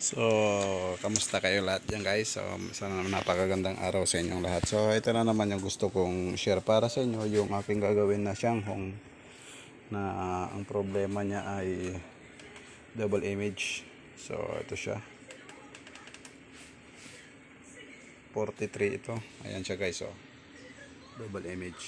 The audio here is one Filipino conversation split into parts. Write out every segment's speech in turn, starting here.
So, kamusta kayo lahat dyan guys? So, sana naman napakagandang araw sa inyong lahat. So, ito na naman yung gusto kong share para sa inyo, yung aking gagawin na Shanghong na ang problema niya ay double image. So, ito siya. 43 ito. Ayan siya guys, oh. Double image.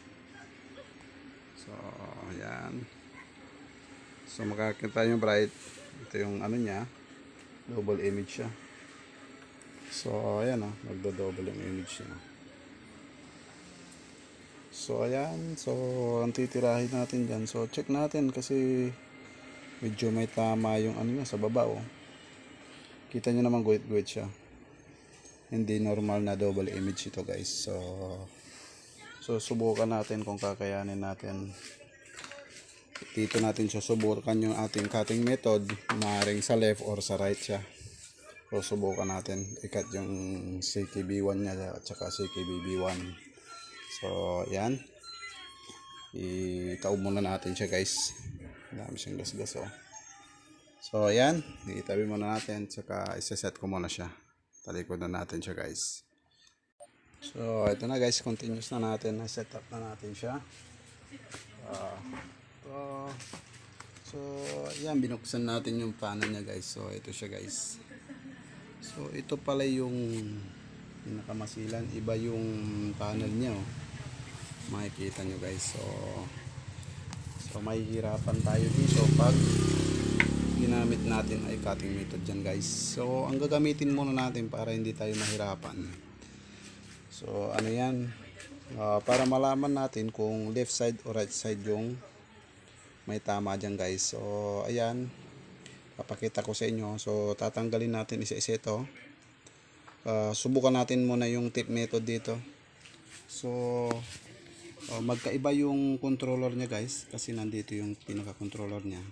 So, ayan. So, makakita yung bright. Ito yung ano niya. Double image siya. So, ayan o. Nagdo-double yung image niya. So, ayan. So, ang titirahin natin dyan. So, check natin kasi medyo may tama yung ano niya sa baba o. Kita nyo naman guhit-guhit siya. Hindi normal na double image ito guys. So subukan natin kung kakayanin natin. Dito natin susubukan yung ating cutting method. Maaaring sa left or sa right siya. So subukan natin i-cut yung CKB1 niya at saka CKBB1. So yan. Itaob muna natin siya guys. Dami siyang gasgas oh. So yan. Itabi muna natin at saka isa-set ko muna siya. Talikod na natin siya guys. So ito na guys. Continuous na natin. Set up na natin siya. So yan. Binuksan natin yung panel niya guys. So ito siya guys. So ito pala yung pinakamasilan, iba yung panel niya oh. Makikita nyo guys. So mahihirapan tayo dito pag ginamit natin ay cutting method dyan guys. So ang gagamitin muna natin para hindi tayo mahirapan. So ano yan, para malaman natin kung left side o right side yung may tama dyan guys. So ayan, papakita ko sa inyo. So tatanggalin natin isa-isa ito. Subukan natin muna yung tip method dito. So magkaiba yung controller niya guys, kasi nandito yung pinaka controller niya.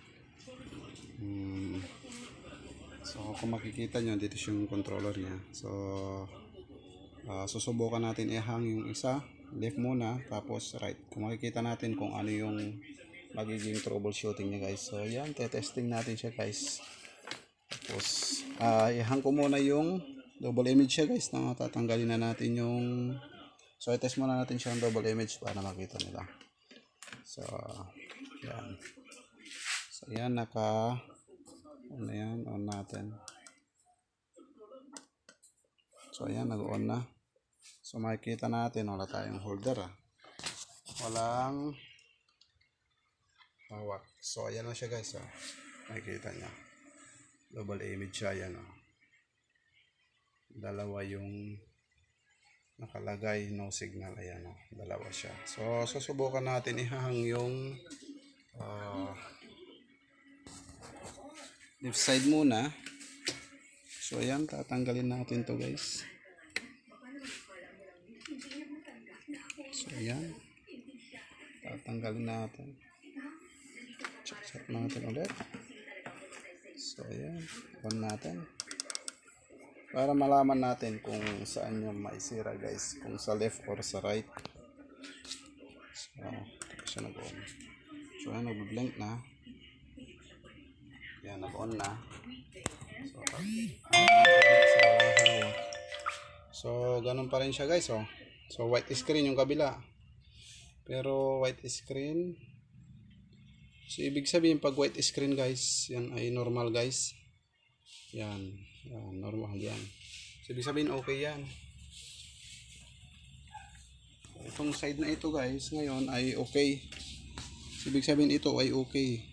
So kung makikita nyo, dito yung controller niya. So susubukan natin i-hang yung isa left muna, tapos right. Kung makikita natin kung ano yung magiging troubleshooting niya guys. So yan, testing natin siya guys. Tapos i-hang ko muna yung double image siya guys, na tatanggalin na natin yung, so i-test muna natin siya yung double image para makita nila. So yan. So yan, on na yan, on natin. So ayan, nag-on na. So makikita natin, wala tayong holder walang hawak. So ayan na siya guys oh. Makikita niya, double image siya, yan oh. Dalawa yung nakalagay, no signal, ayan oh. Dalawa siya. So susubukan natin ihang yung left side muna. So ayan, tatanggalin natin to guys. So ayan, tatanggalin natin. Check natin ulit. So ayan, on natin para malaman natin kung saan yung maisira guys, kung sa left or sa right. So siya nag-on. So ayan, nag-blink na. Yan, nag-on na. So ganun pa rin siya guys oh. So white screen yung kabila, pero white screen. So ibig sabihin pag white screen guys, yan ay normal guys. Yan, normal yan. So ibig sabihin okay yan. Itong side na ito guys ngayon ay okay. So ibig sabihin ito ay okay.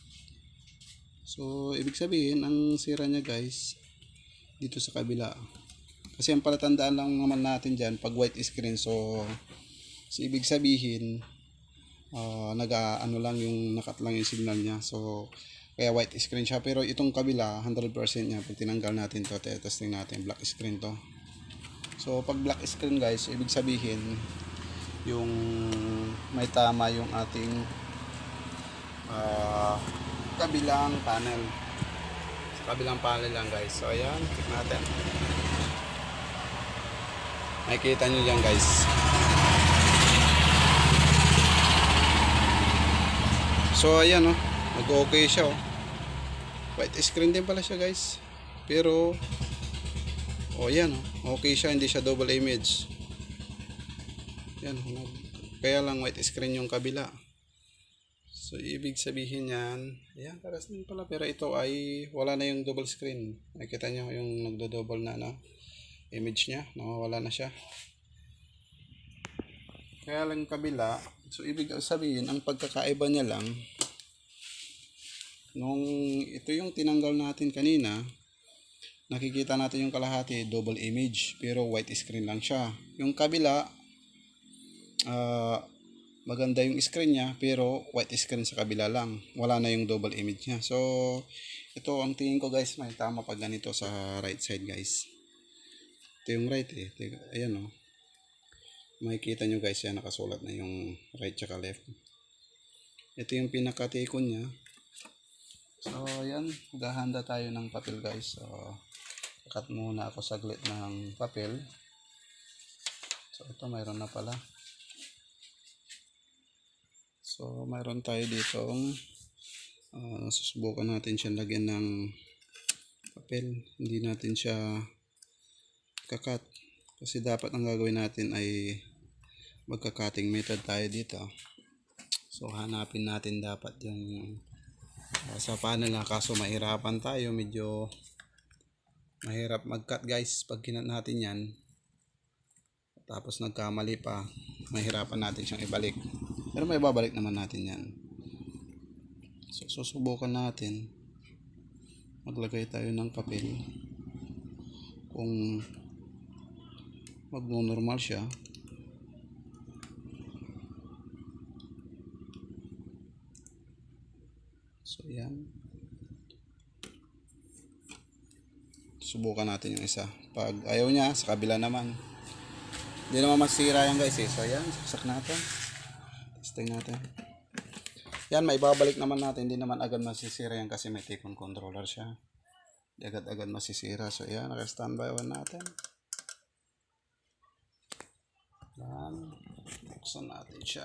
So ibig sabihin ang sira niya guys dito sa kabila. Kasi ang palatandaan lang naman natin dyan pag white screen. So ibig sabihin ano lang yung nakat lang yung signal niya. So kaya white screen siya. Pero itong kabila 100% niya. Pag tinanggal natin to, testing natin, black screen to. So pag black screen guys, ibig sabihin yung may tama yung ating kabilang panel. Sa kabilang panel lang guys. So ayan, check natin. Makikita nyo dyan guys. So ayan oh, nag-okay siya oh. White screen din pala siya guys. Pero yan, okay siya, hindi siya double image. Yan, kaya lang white screen yung kabila. So ibig sabihin yan, ayan, paras din pala, pero ito ay wala na yung double screen. Nakita nyo yung nagdo-double na image nya, nawawala na siya. Kaya lang kabila, so ibig sabihin ang pagkakaiba niya lang, nung ito yung tinanggal natin kanina, nakikita natin yung kalahati double image, pero white screen lang siya. Yung kabila, maganda yung screen niya, pero white screen sa kabila lang, wala na yung double image niya. So ito ang tingin ko guys, may tama pag ganito sa right side guys. Ito yung right ayan makikita nyo guys, yan nakasulat na yung right tsaka left. Ito yung pinakatikon niya. So yan, gahanda tayo ng papel guys. So cut muna ako saglit ng papel. So ito mayroon na pala. So mayroon tayo dito, susubukan natin siya lagyan ng papel. Hindi natin siya kakat, kasi dapat ang gagawin natin ay magka-cutting method tayo dito. So hanapin natin dapat yung sa panel na, kaso mahirapan tayo, medyo mahirap mag-cut guys pag kinat natin yan, tapos nagkamali pa, mahirapan natin siyang ibalik. Pero may babalik naman natin yan. So susubukan natin, maglagay tayo ng papel. Kung magno-normal siya, so yan, subukan natin yung isa. Pag ayaw niya, sa kabila naman. Hindi naman masira yan guys So yan, saksak natin, testing natin. Yan, may babalik naman natin. Hindi naman agad masisira yan kasi may T-con controller siya. Hindi agad-agad masisira. So yan, naka-standby one natin. Yan, buksan natin siya.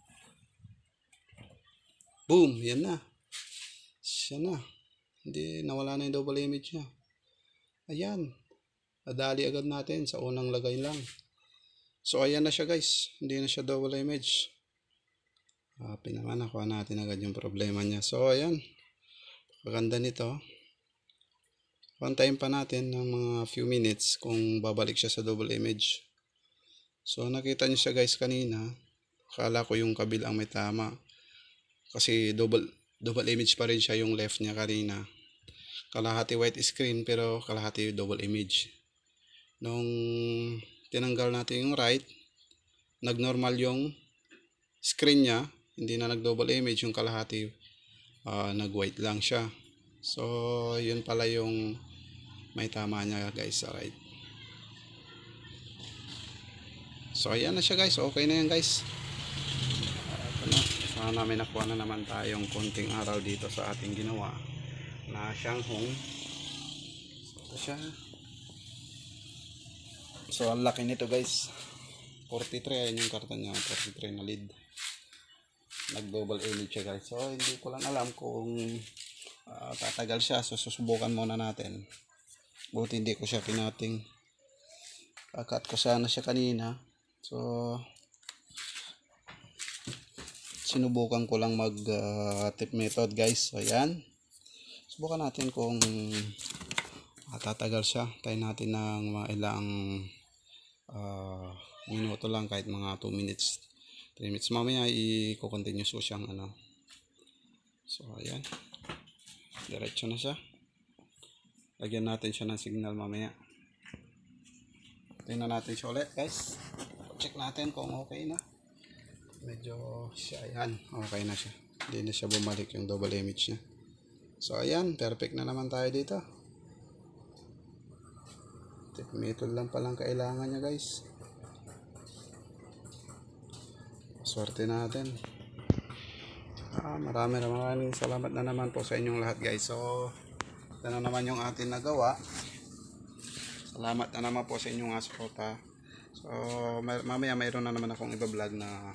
Boom, yan na. Siya na. Hindi, nawala na yung double image niya. Ayan, nadali agad natin sa unang lagay lang. So ayan na siya guys, hindi na siya double image. Happy naman, nakuha natin agad yung problema niya. So ayan, maganda nito. Pantayin pa natin ng mga few minutes kung babalik siya sa double image. So nakita niyo siya guys kanina, akala ko yung kabilang may tama, kasi double image pa rin siya yung left niya kanina. Kalahati white screen pero kalahati double image. Nung tinanggal natin yung right, nagnormal yung screen niya, hindi na nag double image, yung kalahati nag white lang siya. So yun pala yung may tama niya guys sa right. So ayan na siya guys, okay na yan guys. Sana may nakuha na naman tayong konting araw dito sa ating ginawa na Shanghong. So siya, so ang laki nito guys, 43, ayan yung karton niya, 43 na lead, nag double image siya guys. So hindi ko lang alam kung tatagal siya, so susubukan muna natin. Buti hindi ko siya pinating, kakat ko sana siya kanina. So sinubukan ko lang mag tip method guys. So ayan, subukan natin kung tatagal siya. Tayo natin ng mga ilang minuto lang, kahit mga 2 minutes 3 minutes. Mamaya i-continue so siyang so ayan, diretso na siya. Lagyan natin siya ng signal mamaya. Tingnan natin siya ulit guys, check natin kung okay na. Medyo siya, ayan, okay na siya, hindi na siya bumalik yung double image niya. So ayan, perfect na naman tayo dito. Tip method lang palang kailangan niya guys. Swerte natin. Maraming salamat na naman po sa inyong lahat guys. So ito na naman yung ating nagawa. Salamat na naman po sa inyong suporta. So mamaya mayroon na naman akong iba-vlog na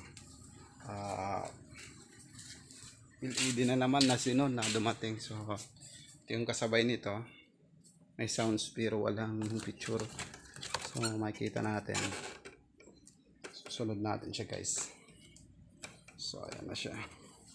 LED na naman na sinon na dumating. So ito yung kasabay nito. may sounds pero walang picture. So makikita natin. Susunod natin siya guys. So ayan na siya.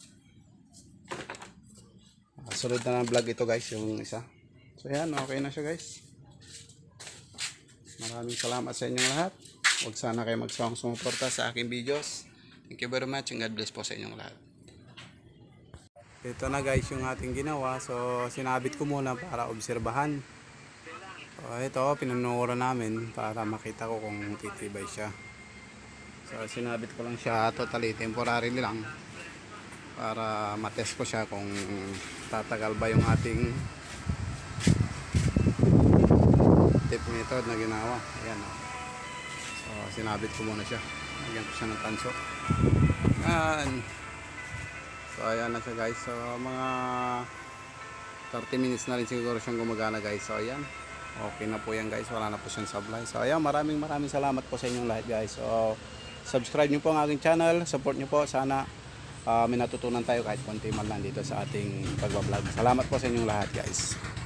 Sunod na ng vlog ito guys, yung isa. So ayan, okay na siya guys. Maraming salamat sa inyong lahat. Huwag sana kayo magsawang sumuporta sa aking videos. Thank you very much and God bless po sa inyong lahat. Ito na guys yung ating ginawa. So sinabit ko muna para obserbahan. So ito, pinunuran namin para makita ko kung titibay siya. So sinabit ko lang siya, totally temporary lang. Para matest ko siya kung tatagal ba yung ating tip method na ginawa. Ayan. So sinabit ko muna siya. Lagyan ko siya ng tanso. Ayan. So ayan na siya guys. So mga 30 minutes na rin siguro siyang gumagana guys. So ayan. Okay na po yan guys. Wala na po siyang sablay. So ayan, maraming salamat po sa inyong lahat guys. So subscribe nyo po ang aking channel. Support nyo po. Sana may natutunan tayo kahit konti man lang dito sa ating pagbablog. Salamat po sa inyong lahat guys.